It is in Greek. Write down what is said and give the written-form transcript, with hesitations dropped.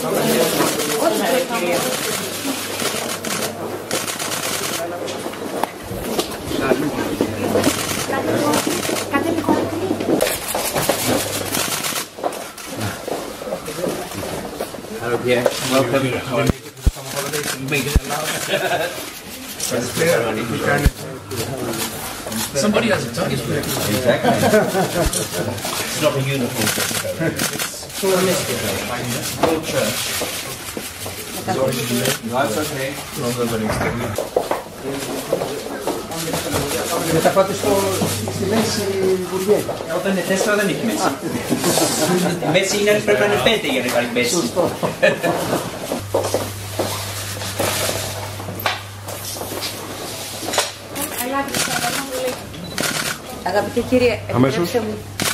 Hello Pierre, welcome. You made it allowed. Somebody has a tongue. Exactly. It's not a uniform. It's full church. No, it's okay. Με τα πάτε στη μέση βουργέτα. Όταν είναι 4 δεν έχει μέση. Η μέση είναι, πρέπει να είναι 5 για να κάνει μέση. Σωστό. Αγαπητέ κύριε, επιτρέψτε μου